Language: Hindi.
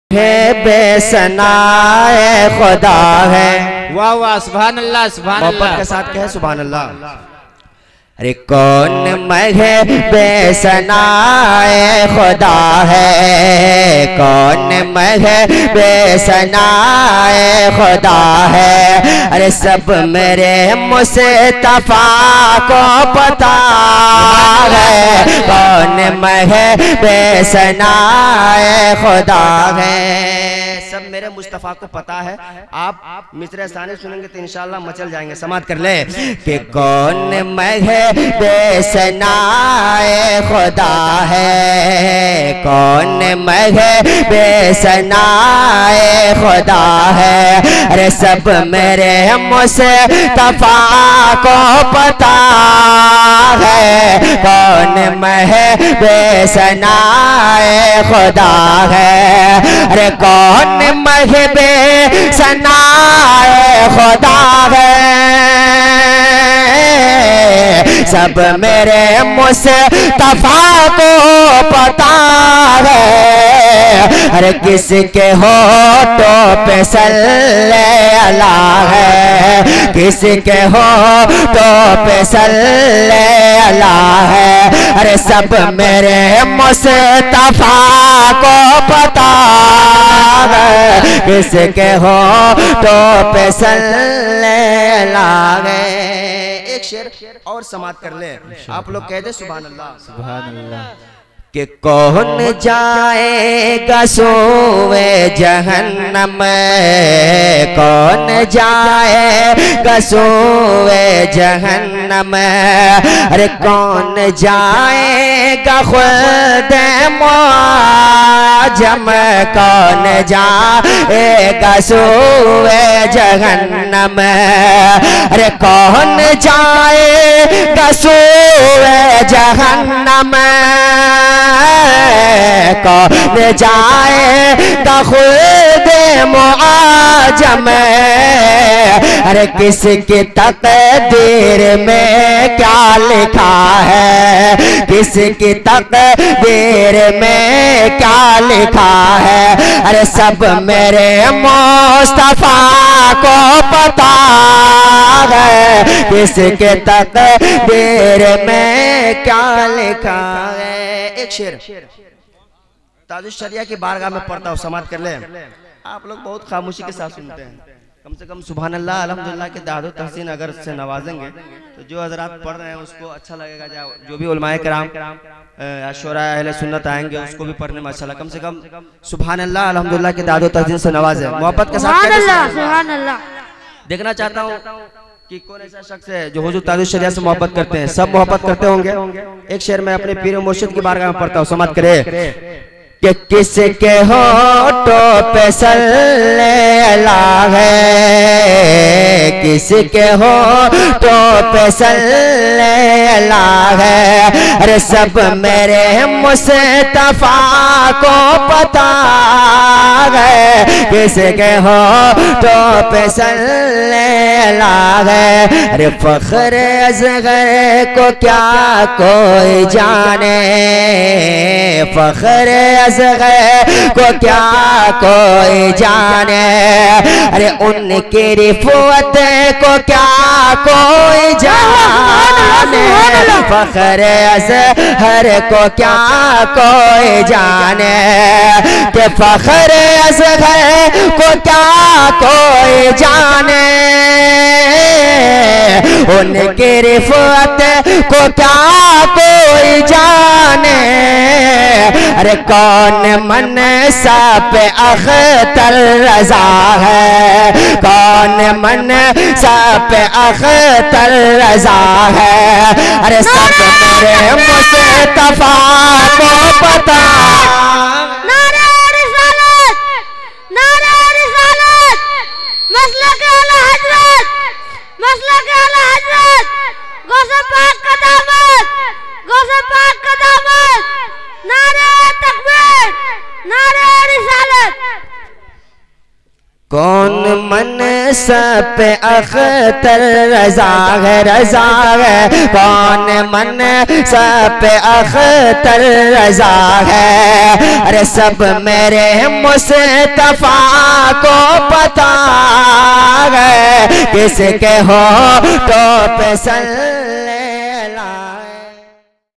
है बेसनाए खुदा है। वाह वाह, सुभान अल्लाह सुभान अल्लाह। मोहब्बत के साथ कहे सुभान अल्लाह। अरे कौन महे बेसनाए खुदा है, कौन महे बेसनाए खुदा है। अरे सब मेरे मुस्तफा को पता है, कौन महे बेसनाए खुदा है। सब मेरे मुस्तफ़ा को पता है। आप मिसरे साने सुनेंगे तो इंशाअल्लाह मचल जाएंगे। समात कर ले कि कौन महे बेसनाए खुदा है, कौन महे बेसनाए खुदा है। अरे सब मेरे मुस्तफ़ा को पता है, कौन महे बेसनाए खुदा है। अरे कौन महे बेसनाए खुदा है, सब मेरे मुस्तफा को पता है। अरे किसके होठों पे सल्ले अला है, किसके होठों पे सल्ले अला है। अरे सब मेरे मुस्तफा को पता है, किसके होठों पे सल्ले अला है। एक शेर और समात कर ले। आप लोग कहते सुभान अल्लाह सुभान अल्लाह। कि कौन जाएगा सोए जहन्नम, कौन जाएगा सोए जहन्नम। अरे कौन जाएगा खुद मुआजम, कौन जाएगा सोए जहन्नम। अरे कौन जाएगा सोए जहन्नम, कौन जाएगा खुद मुआजम। अरे किसकी तकदीर में क्या लिखा है, किसकी तकदीर में क्या लिखा है। अरे सब मेरे मुस्तफा को पता है, किसके तकदीर में क्या लिखा है। एक शेर ताजुश शरिया की बारगाह में पढ़ता हूँ, समात कर ले। आप लोग बहुत खामोशी के साथ सुनते हैं। कम से कम सुभान अल्लाह अल्हम्दुलिल्लाह के दादो तहसीन अगर से नवाजेंगे तो जो हजरात पढ़ रहे हैं उसको अच्छा लगेगा। जो भी उलमाए कराम शोरा अहले सुन्नत आएंगे उसको भी पढ़ने में अच्छा लगा। कम से कम सुभान अल्लाह अल्हम्दुलिल्लाह के दादो तहसीन से नवाजे। मोहब्बत के साथ सुभान अल्लाह। देखना चाहता हूँ कि कौन ऐसा शख्स है जो हुजूर ताजुश शरिया से मोहब्बत करते हैं। सब मोहब्बत करते होंगे। एक शेर में अपने पीर मुर्शिद की बारगाह में पढ़ता हूँ, समात करे कि किसके होठों पे सल्ले अला है, किसके होठों पे सल्ले अला है। अरे सब मेरे मुस्तफा को पता है, किसके होठों पे सल्ले अला है। अरे फख्र असगर को क्या कोई जाने, फख्र को क्या कोई जाने। अरे उनकी रिफत को क्या कोई जाने, फख्र असगर को क्या कोई जाने। कि फख्र असगर को क्या कोई जाने, उनकी रिफत को क्या कोई जाने। अरे कौन मन पे अख्तर रजा है, कौन मन पे अख्तर रजा है। अरे सब मेरे मुस्तफा को पता। नारे रिसालत, नारे रिसालत, मसलक आला हजरत, मसलक आला हजरत, गौसे पाक का दामत, गौसे पाक का दामत। नारे तकबीर, नारे रिसालत। कौन मन सब पे अख्तर रजा है कौन मन सब पे अख्तर रजा है। अरे सब मेरे मुस्तफा को पता है किसके हो तो पे